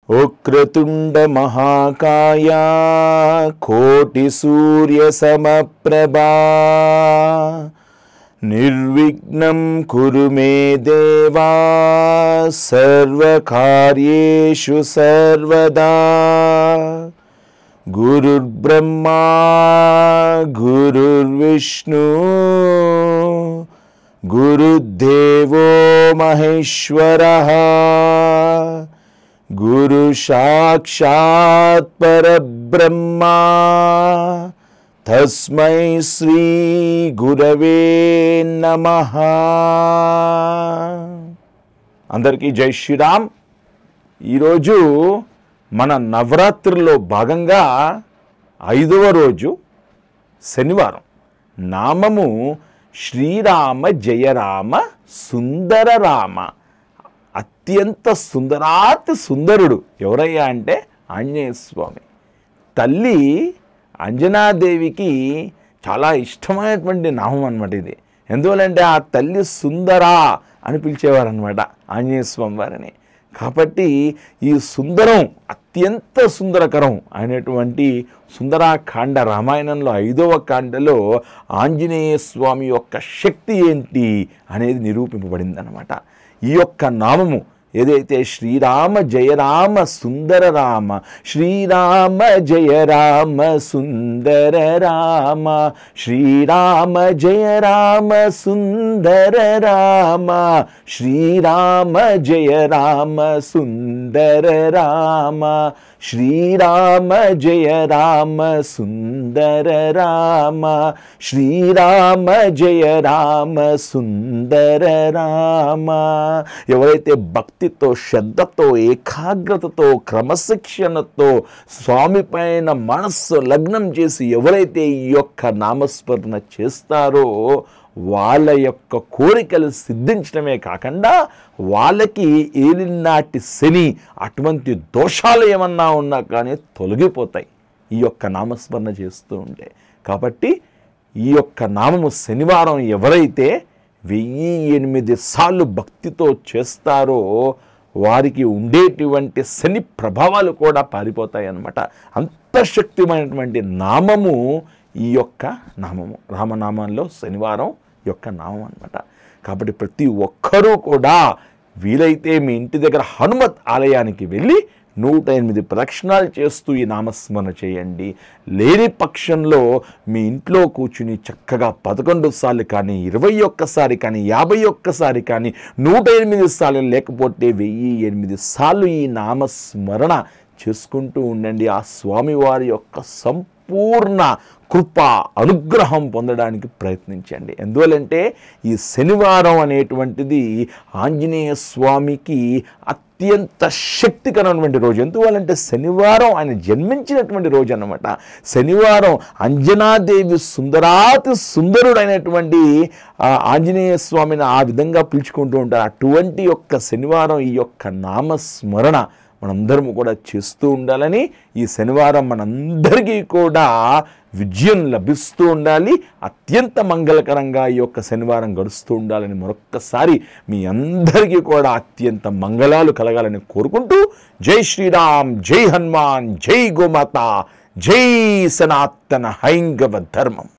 వక్రతుండ మహాకాయ కోటి సూర్య సమప్రభా నిర్విఘ్నం కురు మే దేవా సర్వకార్యేషు సర్వదా గురుర్బ్రహ్మా గురుర్విష్ణు గురుదేవో మహేశ్వరః గురు సాక్షాత్ పరబ్రహ్మ తస్మై శ్రీ గురవే నమః. అందరికీ జై శ్రీరామ్. ఈరోజు మన నవరాత్రుల్లో భాగంగా 5వ రోజు శనివారం. నామము శ్రీరామ జయరామ సుందర రామ. అత్యంత సుందరాతి సుందరుడు ఎవరయ్యా అంటే ఆంజనేయ స్వామి. తల్లి అంజనాదేవికి చాలా ఇష్టమైనటువంటి నామం అన్నమాట ఇది. ఎందువల్లంటే ఆ తల్లి సుందరా అని పిలిచేవారు అనమాట ఆంజనేయ స్వామి వారిని. కాబట్టి ఈ సుందరం అత్యంత సుందరకరం అయినటువంటి సుందరాకాండ రామాయణంలో 5వ కాండలో ఆంజనేయ స్వామి యొక్క శక్తి ఏంటి అనేది నిరూపింపబడింది అన్నమాట. ఈ యొక్క నామము ఏదైతే శ్రీరామ జయరామ సుందర రామ, శ్రీరామ జయరామ సుందర రామ, శ్రీరామ జయరామ సుందర రామ, శ్రీరామ జయరామ సుందర రామ, శ్రీరామ జయరామ సుందర రామ, శ్రీరామ జయరామ సుందర రామ. ఎవరైతే భక్తితో శ్రద్ధతో ఏకాగ్రతతో క్రమశిక్షణతో స్వామి పైన మనస్సు లగ్నం చేసి ఎవరైతే ఈ యొక్క నామస్మరణ చేస్తారో వాళ్ళ యొక్క కోరికలు సిద్ధించడమే కాకుండా వాళ్ళకి ఏలినాటి శని అటువంటి దోషాలు ఏమన్నా ఉన్నా కానీ తొలగిపోతాయి ఈ యొక్క నామస్మరణ చేస్తూ ఉంటే. కాబట్టి ఈ యొక్క నామము శనివారం ఎవరైతే 1008 సార్లు భక్తితో చేస్తారో వారికి ఉండేటువంటి శని ప్రభావాలు కూడా పారిపోతాయి అన్నమాట. అంత శక్తిమైనటువంటి నామము ఈ యొక్క నామము. రామనామంలో శనివారం యొక్క నామం అన్నమాట. కాబట్టి ప్రతి ఒక్కరూ కూడా వీలైతే మీ ఇంటి దగ్గర హనుమత్ ఆలయానికి వెళ్ళి 108 ప్రదక్షిణాలు చేస్తూ ఈ నామస్మరణ చేయండి. లేని పక్షంలో మీ ఇంట్లో కూర్చుని చక్కగా 11 సార్లు కానీ 21 సారి కానీ 51 సారి కానీ 108 సార్లు లేకపోతే 1008 సార్లు ఈ నామస్మరణ చేసుకుంటూ ఉండండి. ఆ స్వామివారి యొక్క సంపూర్ణ కృప అనుగ్రహం పొందడానికి ప్రయత్నించండి. ఎందువల్లంటే ఈ శనివారం అనేటువంటిది ఆంజనేయ స్వామికి అత్యంత శక్తికరమైనటువంటి రోజు. ఎందువల్లంటే శనివారం ఆయన జన్మించినటువంటి రోజు అన్నమాట. శనివారం అంజనాదేవి సుందరాతి సుందరుడైనటువంటి ఆంజనేయ స్వామిని ఆ విధంగా పిలుచుకుంటూ ఉంటారు. అటువంటి యొక్క శనివారం ఈ యొక్క నామస్మరణ మనందరము కూడా చేస్తూ ఉండాలని, ఈ శనివారం మనందరికీ కూడా విజయం లభిస్తూ ఉండాలి, అత్యంత మంగళకరంగా ఈ యొక్క శనివారం గడుస్తూ ఉండాలని మరొక్కసారి మీ అందరికీ కూడా అత్యంత మంగళాలు కలగాలని కోరుకుంటూ జై శ్రీరామ్, జై హనుమాన్, జై గోమాత, జై సనాతన హైందవ ధర్మం.